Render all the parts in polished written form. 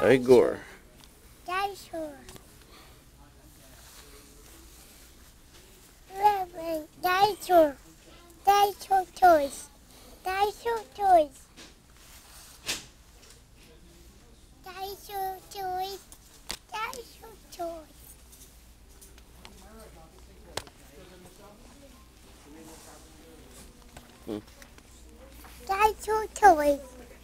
Igor. Dinosaur. Dinosaur. Dinosaur toys. Dinosaur toys. Dinosaur toys. Dinosaur toys. Dinosaur toys.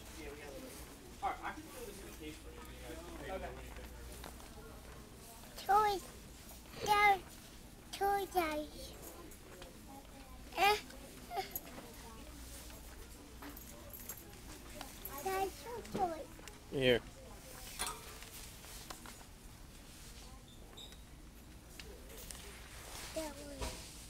Toys. Toy dice. Dinosaur toys. Here. That one.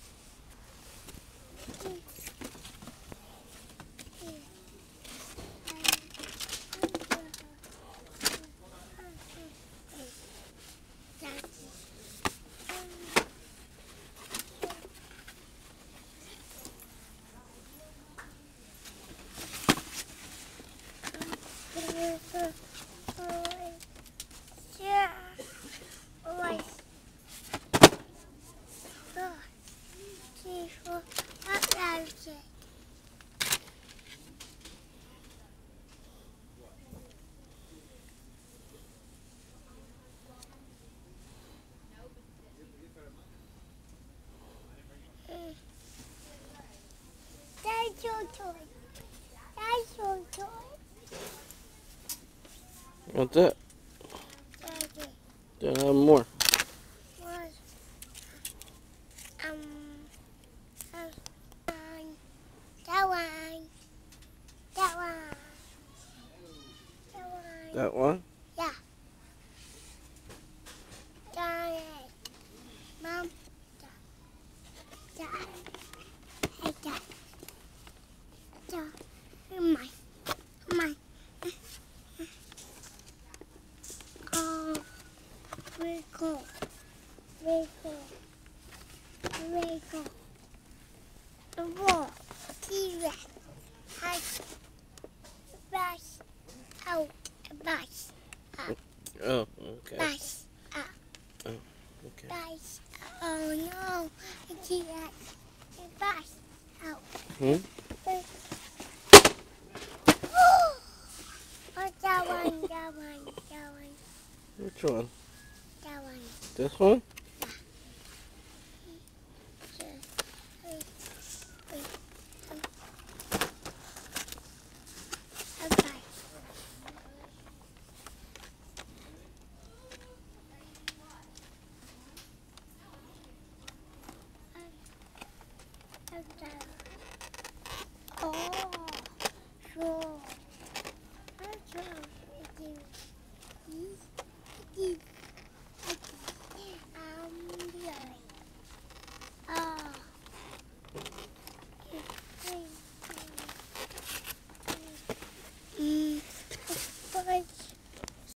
Dinosaur toy. Dinosaur toy. What's that? Daddy. Then have more. What? That one. That one. That one. That one? Yeah. Got it. Mom. Dad. Hey, Dad. Dad. Mine. Oh, wiggle. The wall. T-Rex. Has bash out. Bash up. Oh, okay. Bash up. Oh, okay. Bash. Oh no. T-Rex. Bash out. Hmm? Oh, that one. Which one? That one. This one?